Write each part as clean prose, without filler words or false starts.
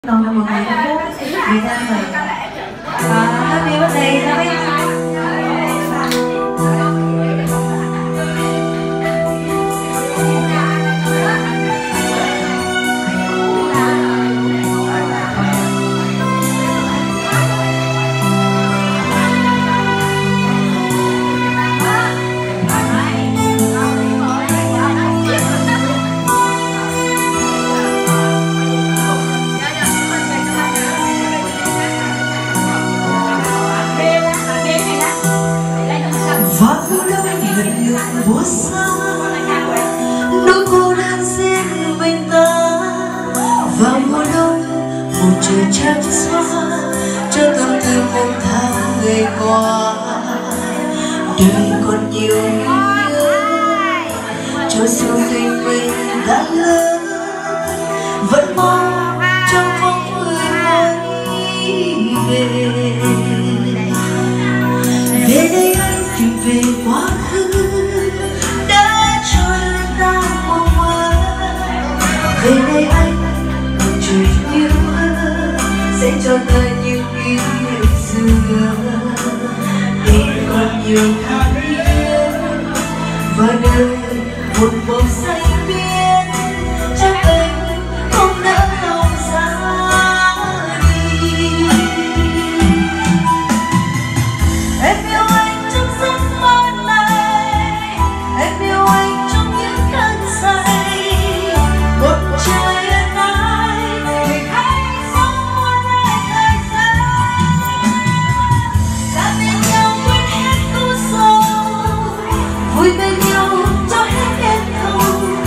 Đầu là một ngày Việt Nam mình happy birthday cho mấy và mùa đông lần lượt buốt xa nỗi cô đơn riêng mình ta. Vào mùa đông một trời trắng xóa cho tâm tư một tháng ngày qua. Đời còn nhiều nhớ cho sự tình mình đã lớn, vẫn mong trong bóng người ấy về. Về đây anh tìm về quá khứ đã cho đời ta mong mơ. Về đây anh còn chuyện yêu hơn sẽ cho ta những kỷ niệm xưa. Tình còn nhiều tháng yên và đời một màu xanh biếc, chắc anh không nỡ lòng xa đi. Em yêu anh trong giấc mơ này, em yêu anh trong những cơn say. Một trời ân ái để anh sống muôn ngày thời gian. Ta bên nhau quên hết u sầu, vui bên nhau cho hết đêm thâu.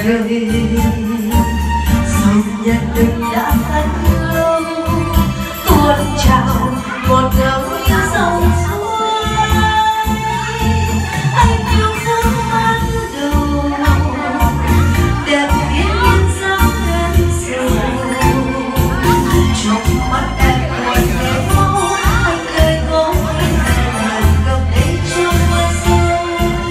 đời dòng nhận định đã tắt lâu tuôn trào một ngào yêu dòng suối anh yêu thương ban đầu đẹp yên yên dáng em sầu trong mắt em buồn để máu anh cười ngó anh gặp đây trong mưa sâu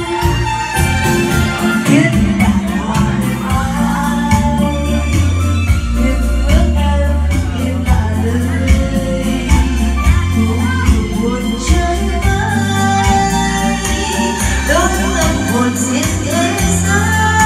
biết đã hoài ai nhưng bước em im cả đời cùng buồn chơi vơi đôi tâm hồn xiết thế giới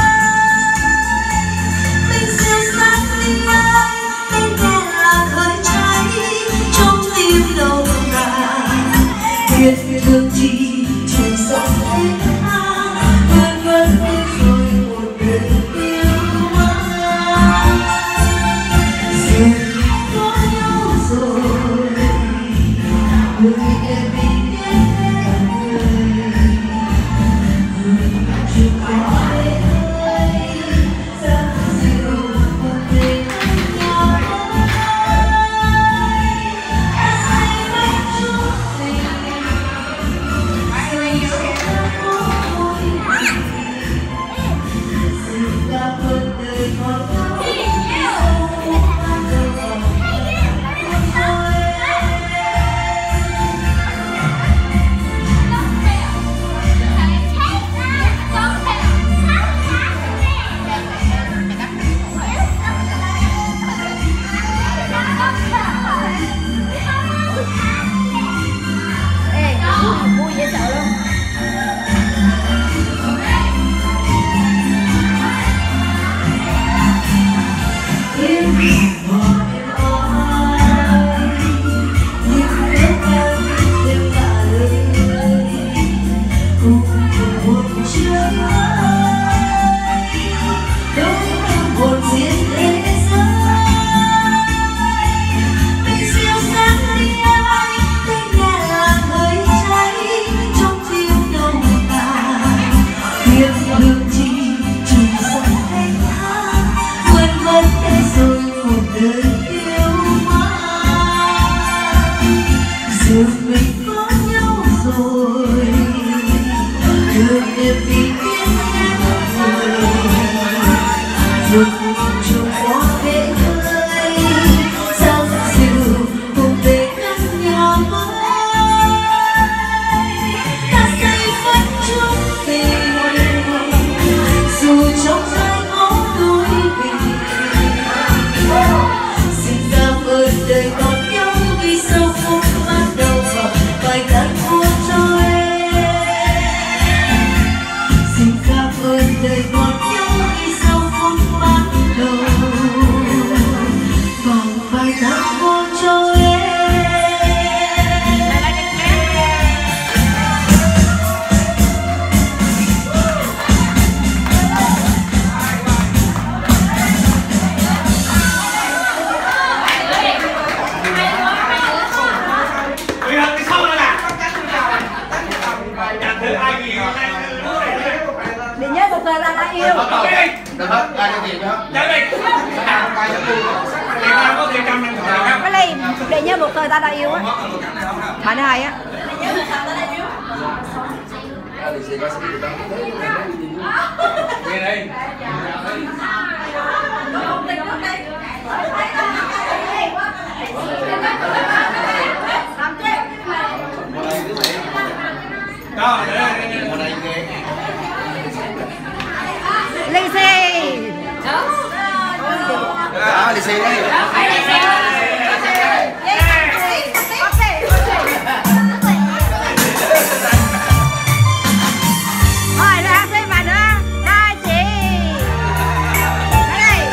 mình siêu sáng linh ai tên nghe là khởi cháy trong tim đầu ngàn biết thương chi chỉ sống hết vươn vươn rồi một đời yêu mãi duyên có nhau rồi người em vì biết người chưa có ai dáng dịu một người nhau em say mấy chút tình say trong môi dịu cả phần đời ngọt ngào sâu ban đầu vào thôi. Vui dễ sợ luôn. Yên bỏ em ai nhưng nước em thêm cả lời cùng buồn chơi vơi đôi tâm hồn xiết thế giới mình siêu sáng đi ai tên nghe là khởi cháy trong tim nồng nàn biết thương chi chỉ sống hết tháng vươn vân thế rồi một đời yêu mãi giờ mình có nhau rồi đường em vì biết em người ruột chung có thế hơi dáng dịu cùng về căn nhà mới ta xây vẫn chung tình dù trong hai ngõ đôi bình xin cảm ơn đời còn nhau vì sao không bắt đầu vào bài hát của cho em xin cảm ơn đời còn nhau vì sao không bắt đầu vào bài hát của cho em. Cái sau đây là nhận thử ai gì Để nhớ một thời là đã yêu. Được hết, ai cho tiền nữa? Trả đi. Tiền nào có tiền cầm lên rồi. Cái ly để nhớ một thời ta đã yêu á. Bạn hai á. Về đây. Đó, đây. Ly xì. Lì xì đây. Rồi ra xem mà nữa. Hai chị. Đây.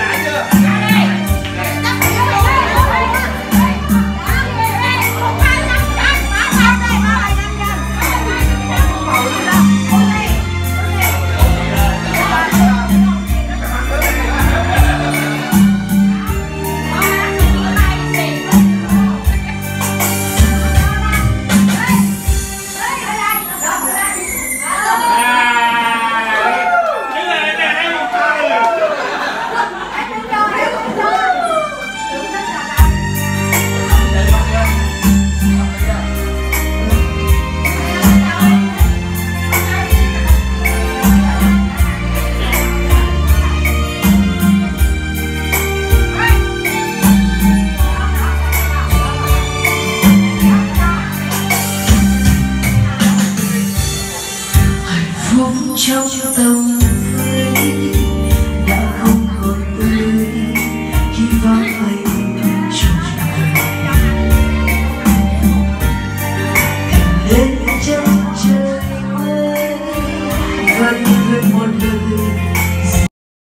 khúc trong tâm